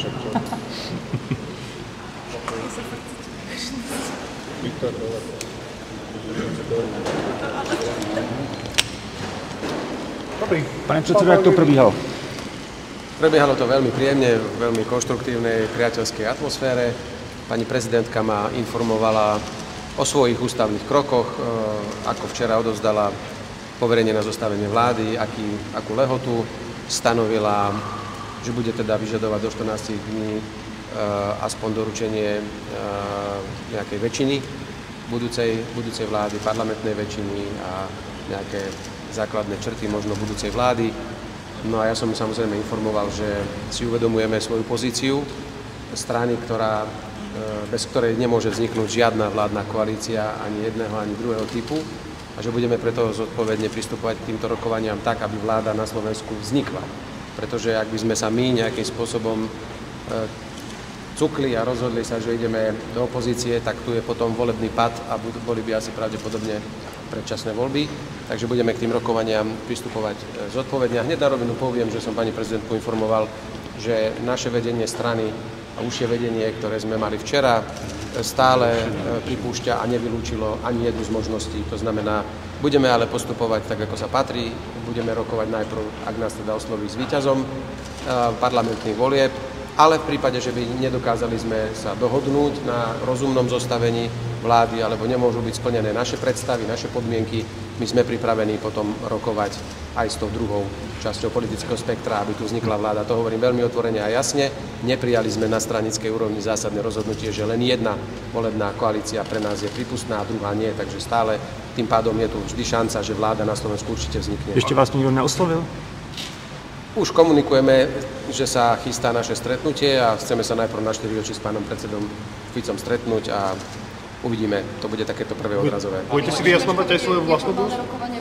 však čo? Viktor, Dobrý. Pane předsedo, jak to probíhalo? Prebiehalo to veľmi príjemne, v veľmi konštruktívnej, priateľskej atmosfére. Pani prezidentka ma informovala o svojich ústavných krokoch, ako včera odovzdala poverenie na zostavenie vlády, akú lehotu stanovila, že bude teda vyžadovať do 14 dní aspoň doručenie nejakej väčšiny budúcej vlády, parlamentnej väčšiny a nejaké základné črty možno budúcej vlády. No a ja som samozrejme informoval, že si uvedomujeme svoju pozíciu strany, bez ktorej nemôže vzniknúť žiadna vládna koalícia ani jedného, ani druhého typu a že budeme preto zodpovedne pristupovať k týmto rokovaniam tak, aby vláda na Slovensku vznikla. Pretože ak by sme sa my nejakým spôsobom cukli a rozhodli sa, že ideme do opozície, tak tu je potom volebný pad a boli by asi pravdepodobne predčasné voľby, takže budeme k tým rokovaniam pristupovať zodpovedne. A hneď na rovinu poviem, že som pani prezidentku informoval, že naše vedenie strany a užšie vedenie, ktoré sme mali včera, stále pripúšťa a nevylúčilo ani jednu z možností. To znamená, budeme ale postupovať tak, ako sa patrí. Budeme rokovať najprv, ak nás teda osloví s víťazom parlamentných volieb, ale v prípade, že by nedokázali sme sa dohodnúť na rozumnom zostavení vlády, alebo nemôžu byť splnené naše predstavy, naše podmienky, my sme pripravení potom rokovať aj s tou druhou časťou politického spektra, aby tu vznikla vláda. To hovorím veľmi otvorene a jasne. Neprijali sme na stranickej úrovni zásadné rozhodnutie, že len jedna volebná koalícia pre nás je prípustná a druhá nie, takže stále tým pádom je tu vždy šanca, že vláda na Slovensku určite vznikne. Ešte vás nikto neoslovil? Už komunikujeme, že sa chystá naše stretnutie a chceme sa najprv na 4 oči s pánom predsedom Ficom stretnúť a uvidíme, to bude takéto prvé odrazové. Budete si vyjasnovať aj svoju vlastnú budúcnosť?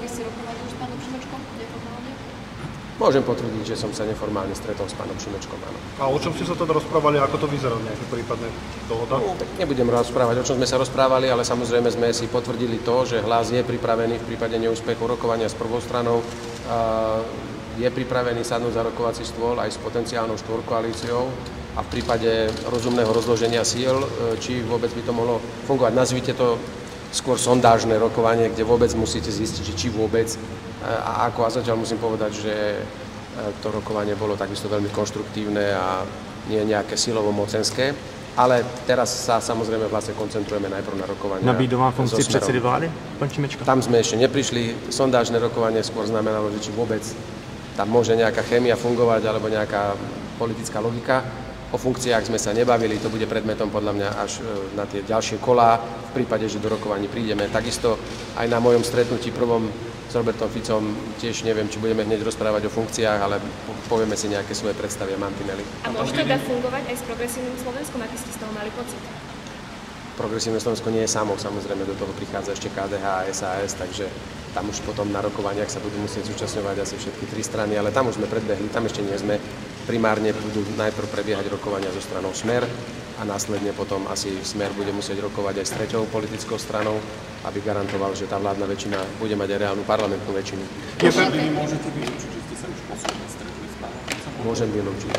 Môžem potvrdiť, že som sa neformálne stretol s pánom Šimečkom, áno. A o čom ste sa teda rozprávali, ako to vyzerá, nejaké prípadné dohoda? Nebudem rozprávať, o čom sme sa rozprávali, ale samozrejme sme si potvrdili to, že Hlas je pripravený v prípade neúspechu rokovania s prvou stranou, je pripravený sadnúť za rokovací stôl aj s potenciálnou štvorkoalíciou a v prípade rozumného rozloženia síl, či vôbec by to mohlo fungovať. Nazvite to skôr sondážne rokovanie, kde vôbec musíte zistiť, či vôbec a ako. A zatiaľ musím povedať, že to rokovanie bolo takisto veľmi konštruktívne a nie nejaké silovo-mocenské. Ale teraz sa samozrejme v Hlase koncentrujeme najprv na rokovanie. Nabídol vám funkcii predsedy vlády, pán Šimečka? Tam sme ešte neprišli. Sondážne rokovanie skôr znamenalo, že či vôbec tam môže nejaká chémia fungovať alebo nejaká politická logika. O funkciách sme sa nebavili, to bude predmetom podľa mňa až na tie ďalšie kolá, v prípade, že do rokovaní prídeme. Takisto aj na mojom stretnutí prvom s Robertom Ficom tiež neviem, či budeme hneď rozprávať o funkciách, ale povieme si nejaké svoje predstavy a mantinely. A môže to dať fungovať aj s Progresívnym Slovenskom, aký ste z toho mali pocit? Progresívne Slovensko nie je samo, samozrejme do toho prichádza ešte KDH a SAS, takže tam už potom na rokovaniach sa budú musieť zúčastňovať asi všetky tri strany, ale tam už sme predbehli, tam ešte nie sme. Primárne budú najprv prebiehať rokovania so stranou Smer a následne potom asi Smer bude musieť rokovať aj s treťou politickou stranou, aby garantoval, že tá vládna väčšina bude mať aj reálnu parlamentnú väčšinu. Môžete vylúčiť, že ste sa už posledne stretli s pánom? Môžem vylúčiť.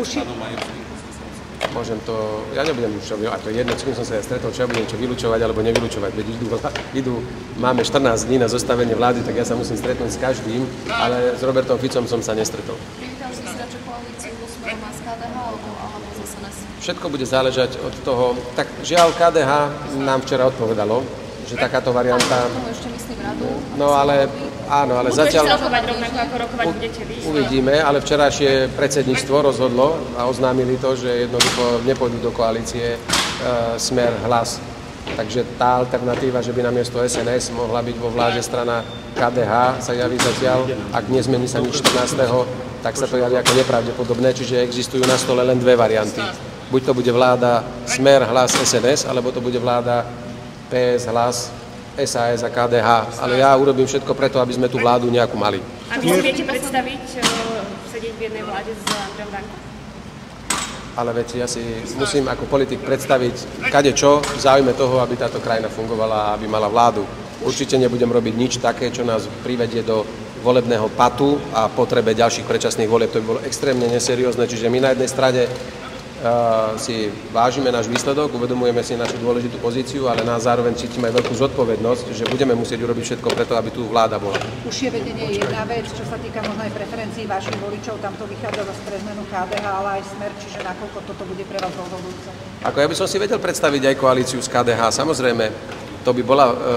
Môžem to, ja nebudem čo, a to je jedno, s kým som sa ja stretol, čo ja budem čo vylúčovať alebo nevylučovať, veď máme 14 dní na zostavenie vlády, tak ja sa musím stretnúť s každým, ale s Robertom Ficom som sa nestretol. Všetko bude záležať od toho, tak žiaľ KDH nám včera odpovedalo, že takáto varianta... No ale áno, ale zatiaľ... Uvidíme, ale včerajšie predsedníctvo rozhodlo a oznámili to, že jednoducho nepôjdu do koalície Smer, Hlas. Takže tá alternatíva, že by namiesto SNS mohla byť vo vláde strana KDH, sa javí zatiaľ, ak nezmení sa nič 14., tak sa to javí ako nepravdepodobné, čiže existujú na stole len dve varianty. Buď to bude vláda Smer, Hlas, SNS, alebo to bude vláda PS, Hlas, SAS a KDH, ale ja urobím všetko preto, aby sme tú vládu nejakú mali. A vy si viete predstaviť sedieť v jednej vláde s Andrejom Dankom? Ale veď ja si musím ako politik predstaviť kadečo v záujme toho, aby táto krajina fungovala a aby mala vládu. Určite nebudem robiť nič také, čo nás privedie do volebného patu a potrebe ďalších predčasných volieb. To by bolo extrémne neseriózne, čiže my na jednej strane si vážime náš výsledok, uvedomujeme si našu dôležitú pozíciu, ale nás zároveň cítime aj veľkú zodpovednosť, že budeme musieť urobiť všetko preto, aby tu vláda bola. Užšie vedenie je jedna vec, čo sa týka možno aj preferencií vašich voličov, tam to vychádza pre zmenu KDH, ale aj Smer, čiže nakoľko toto bude pre vás rozhodujúce? Ako ja by som si vedel predstaviť aj koalíciu s KDH, samozrejme, to by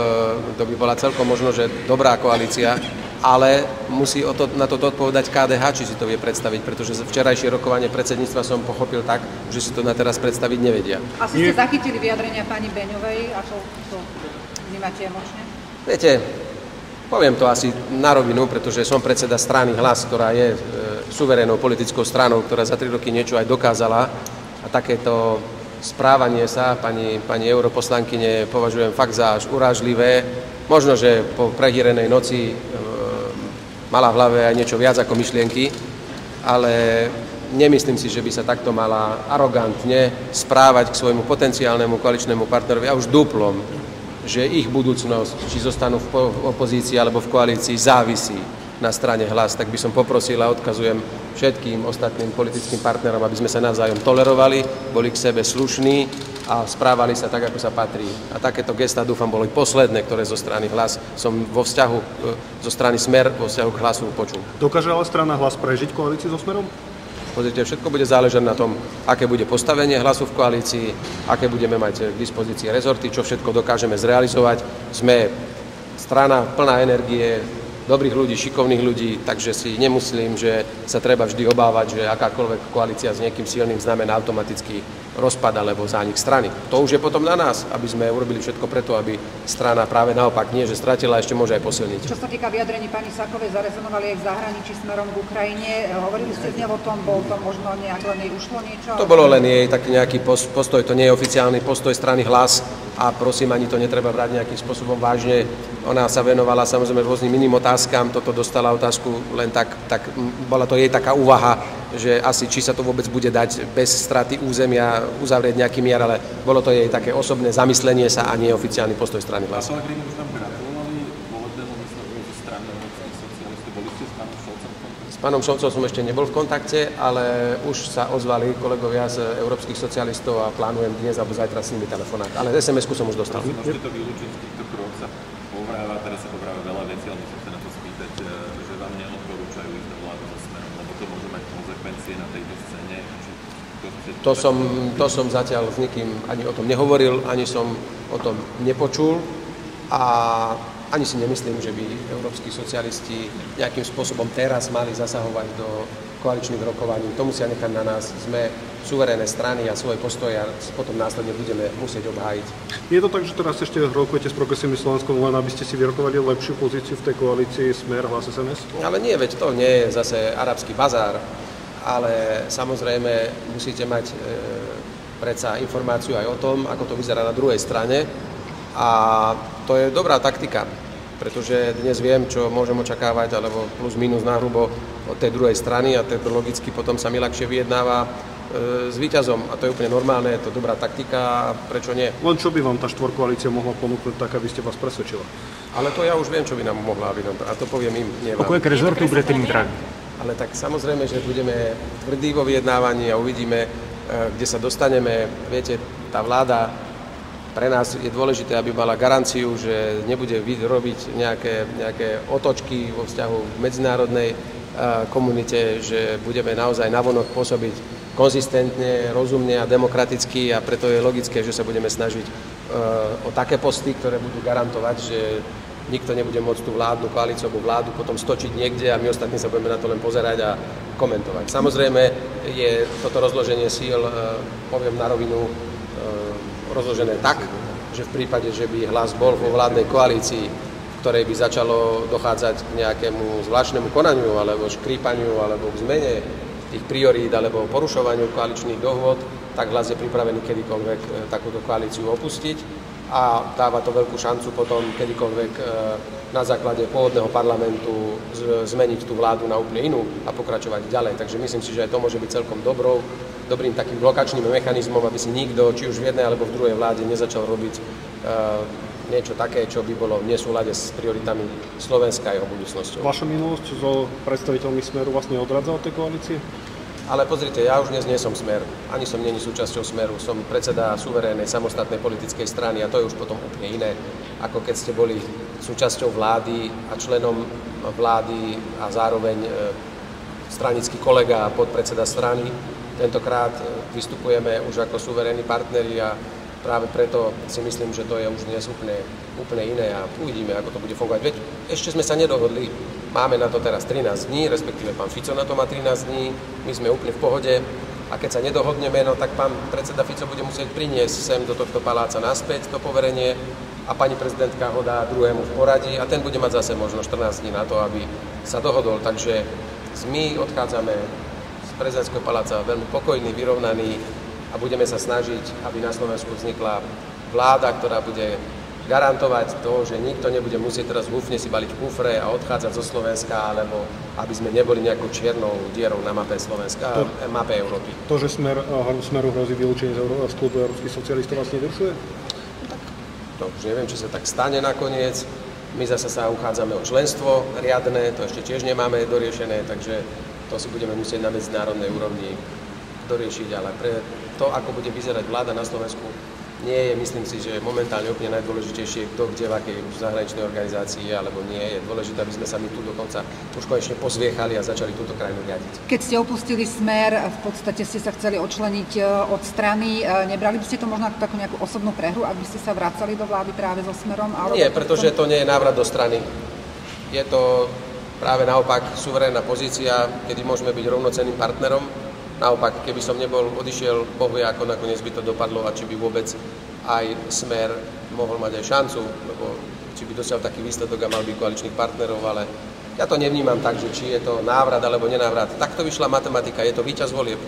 bola celkom možno, že dobrá koalícia, ale musí na to odpovedať KDH, či si to vie predstaviť, pretože včerajšie rokovanie predsedníctva som pochopil tak, že si to na teraz predstaviť nevedia. Asi ste zachytili vyjadrenia pani Beňovej, ako to vnímate emočne? Viete, poviem to asi na rovinu, pretože som predseda strany Hlas, ktorá je suverénnou politickou stranou, ktorá za 3 roky niečo aj dokázala a takéto správanie sa pani europoslankyne považujem fakt za až urážlivé. Možno, že po prehýrenej noci mala v hlave aj niečo viac ako myšlienky, ale nemyslím si, že by sa takto mala arogantne správať k svojmu potenciálnemu koaličnému partnerovi a už duplom, že ich budúcnosť, či zostanú v opozícii alebo v koalícii, závisí na strane Hlas, tak by som poprosil a odkazujem všetkým ostatným politickým partnerom, aby sme sa navzájom tolerovali, boli k sebe slušní a správali sa tak, ako sa patrí. A takéto gestá, dúfam, boli posledné, ktoré zo strany Hlas som vo vzťahu zo strany Smer vo vzťahu k Hlasu počul. Dokáže ale strana Hlas prežiť koalíciu so Smerom? Pozrite, všetko bude záležať na tom, aké bude postavenie Hlasu v koalícii, aké budeme mať k dispozícii rezorty, čo všetko dokážeme zrealizovať. Sme strana plná energie, dobrých ľudí, šikovných ľudí, takže si nemyslím, že sa treba vždy obávať, že akákoľvek koalícia s niekým silným znamená automaticky rozpad alebo zánik strany. To už je potom na nás, aby sme urobili všetko preto, aby strana práve naopak nie, že stratila, ešte môže aj posilniť. Čo sa týka vyjadrení pani Sakovej, zarezonovali aj v zahraničí smerom k Ukrajine. Hovorili ste s ňou o tom, bol to možno nejak len jej ušlo niečo? To bolo len jej taký nejaký postoj, to nie je oficiálny postoj strany Hlas a prosím, ani to netreba brať nejakým spôsobom vážne. Ona sa venovala samozrejme rôznym iným otázkam, toto dostala otázku len tak bola to jej taká úvaha, že asi či sa to vôbec bude dať bez straty územia uzavrieť nejaký mier, ale bolo to jej také osobné zamyslenie sa a nie oficiálny postoj strany Hlas. Pellegrini už nám gratulovali volebnému výsledku zo strany európskych socialistov. Boli ste s pánom Šolcom v kontakte? S pánom Šolcom som ešte nebol v kontakte, ale už sa ozvali kolegovia z európskych socialistov a plánujem dnes alebo zajtra s nimi telefonát. Ale SMS-ku som už dostal. Môžete to vylúčiť, v týchto krokoch sa povráva, teraz sa povráva veľa vecí, ale musím sa na to spýtať, že vám neodporúčajú ísť do vlády so Smerom, lebo to môže mať konzekvencie na tejto scéne. To som zatiaľ s nikým ani o tom nehovoril, ani som o tom nepočul a ani si nemyslím, že by európski socialisti nejakým spôsobom teraz mali zasahovať do koaličných rokovaní. To musia nechať na nás. Sme suverénne strany a svoje postoje potom následne budeme musieť obhájiť. Je to tak, že teraz ešte rokujete s Progresívnym Slovenskom, len aby ste si vyrokovali lepšiu pozíciu v tej koalícii Smer, Hlas, SNS? Ale nie, veď to nie je zase arabský bazár, ale samozrejme musíte mať predsa informáciu aj o tom, ako to vyzerá na druhej strane. A to je dobrá taktika, pretože dnes viem, čo môžem očakávať, alebo plus minus nahrubo od tej druhej strany a to logicky potom sa mi ľahšie vyjednáva s víťazom. A to je úplne normálne, je to dobrá taktika, prečo nie? Len čo by vám tá štvorkoalícia mohla ponúknuť tak, aby ste vás presvedčila? Ale to ja už viem, čo by nám mohla, a to poviem im, nie vám. Kolik rezortů budete mít rád? Ale tak samozrejme, že budeme tvrdí vo vyjednávaní a uvidíme, kde sa dostaneme. Viete, tá vláda pre nás je dôležité, aby mala garanciu, že nebude robiť nejaké otočky vo vzťahu k medzinárodnej komunite, že budeme naozaj navonok pôsobiť konzistentne, rozumne a demokraticky a preto je logické, že sa budeme snažiť o také posty, ktoré budú garantovať, že nikto nebude môcť tú vládnu koalíciu alebo vládu potom stočiť niekde a my ostatní sa budeme na to len pozerať a komentovať. Samozrejme je toto rozloženie síl, poviem na rovinu, rozložené tak, že v prípade, že by Hlas bol vo vládnej koalícii, v ktorej by začalo dochádzať k nejakému zvláštnemu konaniu alebo škrípaniu alebo k zmene tých priorít alebo porušovaniu koaličných dohôd, tak Hlas je pripravený kedykoľvek takúto koalíciu opustiť a dáva to veľkú šancu potom kedykoľvek na základe pôvodného parlamentu zmeniť tú vládu na úplne inú a pokračovať ďalej. Takže myslím si, že aj to môže byť celkom dobrým takým blokačným mechanizmom, aby si nikto, či už v jednej alebo v druhej vláde, nezačal robiť niečo také, čo by bolo v nesúlade s prioritami Slovenska a jeho budúcnosťou. Vaša minulosť so predstaviteľmi Smeru vlastne odradza od tej koalície? Ale pozrite, ja už dnes nie som Smer, ani som není súčasťou Smeru, som predseda suverénnej samostatnej politickej strany a to je už potom úplne iné, ako keď ste boli súčasťou vlády a členom vlády a zároveň stranický kolega a podpredseda strany. Tentokrát vystupujeme už ako suverénni partneri a práve preto si myslím, že to je už dnes úplne iné a uvidíme, ako to bude fungovať. Veď ešte sme sa nedohodli, máme na to teraz 13 dní, respektíve pán Fico na to má 13 dní, my sme úplne v pohode a keď sa nedohodneme, no tak pán predseda Fico bude musieť priniesť sem do tohto paláca naspäť to poverenie a pani prezidentka ho dá druhému v poradí a ten bude mať zase možno 14 dní na to, aby sa dohodol. Takže my odchádzame z prezidentského paláca veľmi pokojný, vyrovnaný, a budeme sa snažiť, aby na Slovensku vznikla vláda, ktorá bude garantovať to, že nikto nebude musieť teraz húfne si baliť kufre a odchádzať zo Slovenska, alebo aby sme neboli nejakou čiernou dierou na mape Slovenska, mape Európy. To, že Smeru hrozí vylúčenie z klubu európskych socialistov, vás nedušuje? To už neviem, či sa tak stane nakoniec. My zase sa uchádzame o členstvo riadne, to ešte tiež nemáme doriešené, takže to si budeme musieť na medzinárodnej úrovni doriešiť, ale pre to, ako bude vyzerať vláda na Slovensku, nie je, myslím si, že momentálne úplne najdôležitejšie, kto kde v akej zahraničnej organizácii alebo nie. Je dôležité, aby sme sa my tu dokonca už konečne pozviechali a začali túto krajinu riadiť. Keď ste opustili Smer, v podstate ste sa chceli odčleniť od strany. Nebrali by ste to možno ako takú nejakú osobnú prehru, aby ste sa vracali do vlády práve so Smerom? Nie, pretože to nie je návrat do strany. Je to práve naopak suverénna pozícia, kedy môžeme byť rovnocenným partnerom. Naopak, keby som odišiel, Boh vie, ako nakoniec by to dopadlo a či by vôbec aj Smer mohol mať aj šancu, lebo či by dosiahol taký výsledok a mal by koaličných partnerov, ale ja to nevnímam tak, že či je to návrat alebo nenávrat. Takto vyšla matematika, je to víťaz volieb.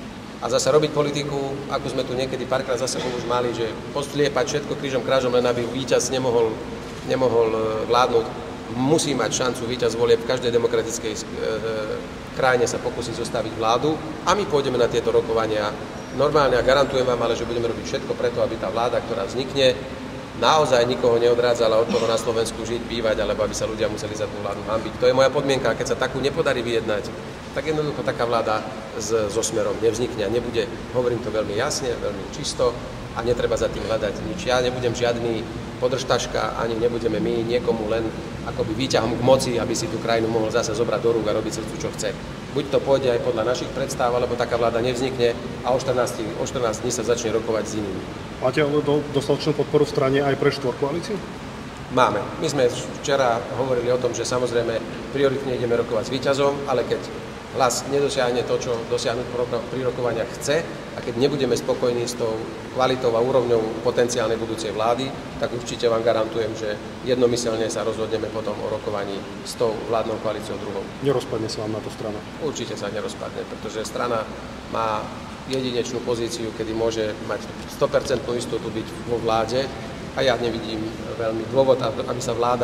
A zase robiť politiku, ako sme tu niekedy párkrát za sebou už mali, že postliepať všetko krížom krážom, len aby víťaz nemohol vládnuť. Musí mať šancu víťaz volieb v každej demokratickej krajine sa pokúsiť zostaviť vládu a my pôjdeme na tieto rokovania normálne a garantujem vám, ale že budeme robiť všetko preto, aby tá vláda, ktorá vznikne, naozaj nikoho neodrádzala od toho na Slovensku žiť, bývať, alebo aby sa ľudia museli za tú vládu hanbiť. To je moja podmienka, keď sa takú nepodarí vyjednať, tak jednoducho taká vláda so Smerom nevznikne a nebude, hovorím to veľmi jasne, veľmi čisto a netreba za tým hľadať nič. Ja nebudem žiadny podržtaška, ani nebudeme my niekomu len akoby výťahom k moci, aby si tú krajinu mohol zase zobrať do rúk a robiť si čo chce. Buď to pôjde aj podľa našich predstav, alebo taká vláda nevznikne a o 14 dní sa začne rokovať s inými. Máte dostatočnú podporu v strane aj pre štvorkoalíciu? Máme. My sme včera hovorili o tom, že samozrejme prioritne ideme rokovať s víťazom, ale keď hlas nedosiahne to, čo dosiahnuť pri rokovaniach chce a keď nebudeme spokojní s tou kvalitou a úrovňou potenciálnej budúcej vlády, tak určite vám garantujem, že jednomyselne sa rozhodneme potom o rokovaní s tou vládnou koalíciou druhou. Nerozpadne sa vám na to strana? Určite sa nerozpadne, pretože strana má jedinečnú pozíciu, kedy môže mať 100% istotu byť vo vláde a ja nevidím veľmi dôvod, aby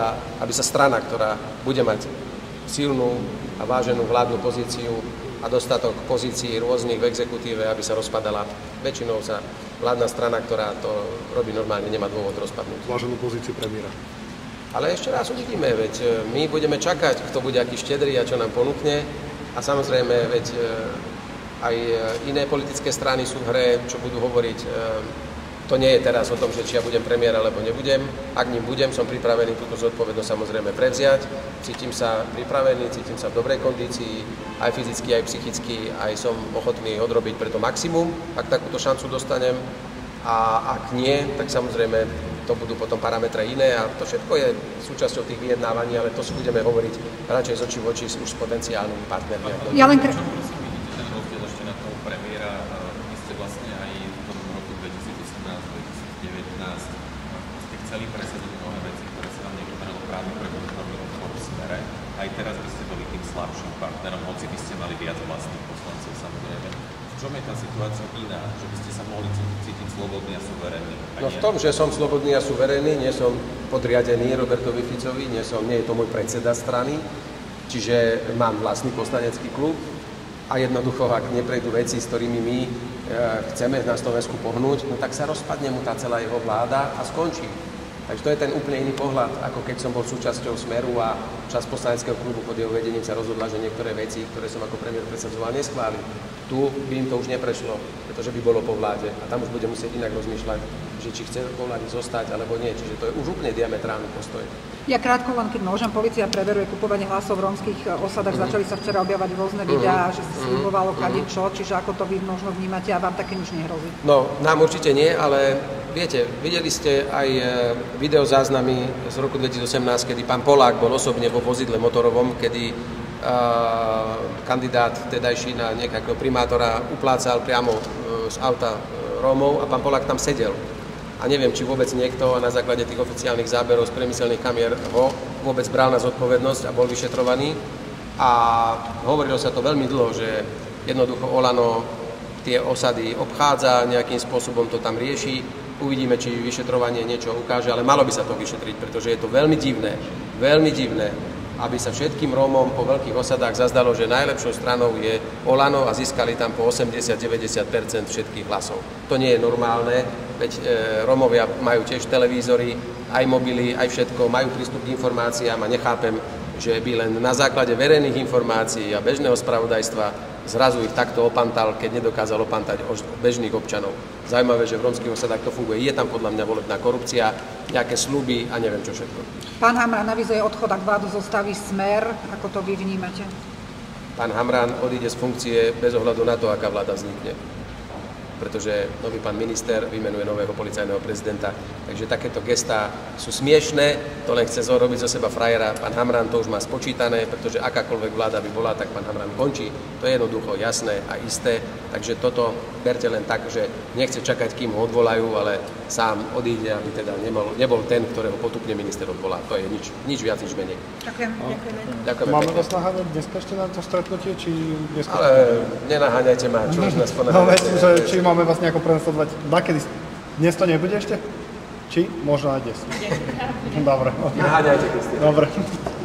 sa strana, ktorá bude mať silnú a váženú vládnu pozíciu a dostatok pozícií rôznych v exekutíve, aby sa rozpadala. Väčšinou sa vládna strana, ktorá to robí normálne, nemá dôvod rozpadnúť. Váženú pozíciu premiéra. Ale ešte raz uvidíme, veď my budeme čakať, kto bude aký štedrý a čo nám ponúkne. A samozrejme, veď aj iné politické strany sú v hre, čo budú hovoriť. To nie je teraz o tom, že či ja budem premiér alebo nebudem. Ak ním budem, som pripravený túto zodpovednosť samozrejme prevziať. Cítim sa pripravený, cítim sa v dobrej kondícii, aj fyzicky, aj psychicky, aj som ochotný odrobiť preto maximum, ak takúto šancu dostanem. A ak nie, tak samozrejme to budú potom parametre iné a to všetko je súčasťou tých vyjednávaní, ale to si budeme hovoriť radšej z očí v oči už s potenciálnymi partnermi. Ja len chceli presadiť mnohé veci, ktoré sa vám nepodarilo práve preto, že robili odpor v Smere. Aj teraz by ste boli tým slabším partnerom, hoci by ste mali viac vlastných poslancov, samozrejme. V čom je tá situácia iná, že by ste sa mohli cítiť slobodný a suverénny? No v tom, že som slobodný a suverénny, nie som podriadený Robertovi Ficovi, nie je to môj predseda strany, čiže mám vlastný poslanecký klub a jednoducho, ak neprejdú veci, s ktorými my chceme na Slovensku pohnúť, no tak sa rozpadne mu tá celá jeho vláda a skončí. Takže to je ten úplne iný pohľad, ako keď som bol súčasťou Smeru a časť poslaneckého klubu pod jeho vedením sa rozhodla, že niektoré veci, ktoré som ako premiér presadzoval, neschváli. Tu by im to už neprešlo, pretože by bolo po vláde a tam už bude musieť inak rozmýšľať, že či chce po vláde zostať alebo nie. Čiže to je už úplne diametrálny postoj. Ja krátko len, keď môžem, polícia preveruje kupovanie hlasov v rómskych osadách. Začali sa včera objavať rôzne videá, že sa sľubovalo kadečo, čiže ako to vy možno vnímate a vám také nič nehrozí? No, nám určite nie, ale viete, videli ste aj videozáznamy z roku 2018, kedy pán Polák bol osobne vo vozidle motorovom, kedy kandidát tedajší na nejakého primátora uplácal priamo z auta Rómov a pán Polák tam sedel. A neviem, či vôbec niekto na základe tých oficiálnych záberov z priemyselných kamier ho vôbec bral na zodpovednosť a bol vyšetrovaný. A hovorilo sa to veľmi dlho, že jednoducho Olano tie osady obchádza, nejakým spôsobom to tam rieši. Uvidíme, či vyšetrovanie niečo ukáže, ale malo by sa to vyšetriť, pretože je to veľmi divné, aby sa všetkým Rómom po veľkých osadách zazdalo, že najlepšou stranou je Olano a získali tam po 80-90% všetkých hlasov. To nie je normálne, veď Rómovia majú tiež televízory, aj mobily, aj všetko, majú prístup k informáciám a nechápem, že by len na základe verejných informácií a bežného spravodajstva zrazu ich takto opantal, keď nedokázal opantať bežných občanov. Zaujímavé, že v rómskych osadách to funguje. Je tam podľa mňa volebná korupcia, nejaké sľuby a neviem čo všetko. Pán Hamran avizuje odchod ak vládu zostaví Smer. Ako to vy vnímate? Pán Hamran odíde z funkcie bez ohľadu na to, aká vláda vznikne. Pretože nový pán minister vymenuje nového policajného prezidenta. Takže takéto gestá sú smiešné, to len chce robiť zo seba frajera. Pán Hamran to už má spočítané, pretože akákoľvek vláda by bola, tak pán Hamran končí. To je jednoducho jasné a isté. Takže toto berte len tak, že nechce čakať, kým ho odvolajú, ale sám odíde, aby teda nebol ten, ktorého potupne minister odvolá. To je nič viac, nič menej. Ďakujem. Ďakujeme Máme pekne. vás naháňať dneska ešte na to stretnutie, či dneska? Ale nenaháňajte ma, čo už nás No, ponáhľate. či máme vás nejako prenasledovať. Nakedy? Dnes to nebude ešte? Či? Možno aj dnes. Dobre. Naháňajte, Kristína. Dobre.